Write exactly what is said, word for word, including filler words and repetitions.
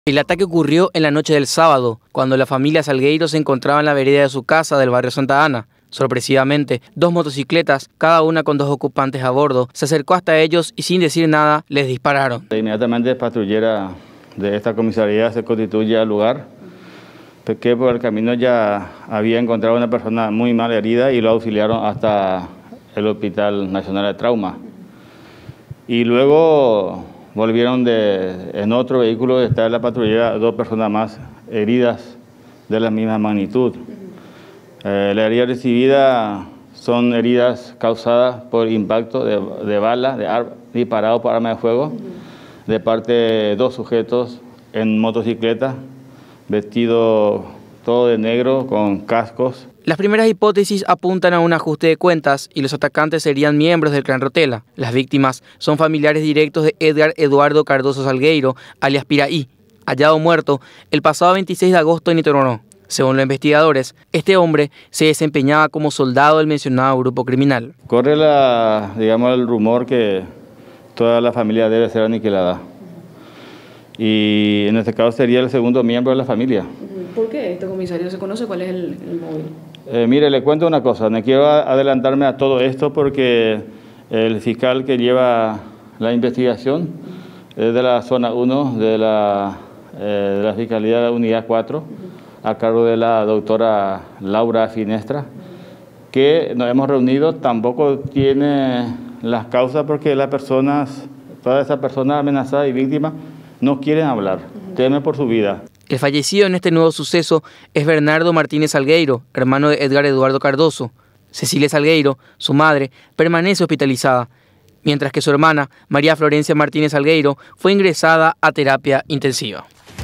El ataque ocurrió en la noche del sábado, cuando la familia Salgueiro se encontraba en la vereda de su casa del barrio Santa Ana. Sorpresivamente, dos motocicletas, cada una con dos ocupantes a bordo, se acercó hasta ellos y sin decir nada les dispararon. Inmediatamente patrullera de esta comisaría se constituye al lugar, porque por el camino ya había encontrado una persona muy mal herida y lo auxiliaron hasta el Hospital Nacional de Trauma. Y luego volvieron de, en otro vehículo, está en la patrullera dos personas más heridas de la misma magnitud. Eh, la herida recibida son heridas causadas por impacto de, de bala, de ar, disparado por arma de fuego, de parte de dos sujetos en motocicleta, vestidos todo de negro, con cascos. Las primeras hipótesis apuntan a un ajuste de cuentas y los atacantes serían miembros del clan Rotela. Las víctimas son familiares directos de Edgar Eduardo Cardoso Salgueiro, alias Piraí, hallado muerto el pasado veintiséis de agosto en Itoronó. Según los investigadores, este hombre se desempeñaba como soldado del mencionado grupo criminal. Corre la, digamos, el rumor que toda la familia debe ser aniquilada. Y en este caso sería el segundo miembro de la familia. ¿Por qué esto, comisario? ¿Se conoce cuál es el, el móvil? Eh, mire, le cuento una cosa, no quiero adelantarme a todo esto porque el fiscal que lleva la investigación es de la zona uno de la, eh, de la Fiscalía de la Unidad cuatro, a cargo de la doctora Laura Finestra, que nos hemos reunido, tampoco tiene las causas porque las personas, todas esas personas amenazadas y víctimas no quieren hablar, temen por su vida. El fallecido en este nuevo suceso es Bernardo Martínez Salgueiro, hermano de Edgar Eduardo Cardoso. Cecilia Salgueiro, su madre, permanece hospitalizada, mientras que su hermana, María Florencia Martínez Salgueiro, fue ingresada a terapia intensiva.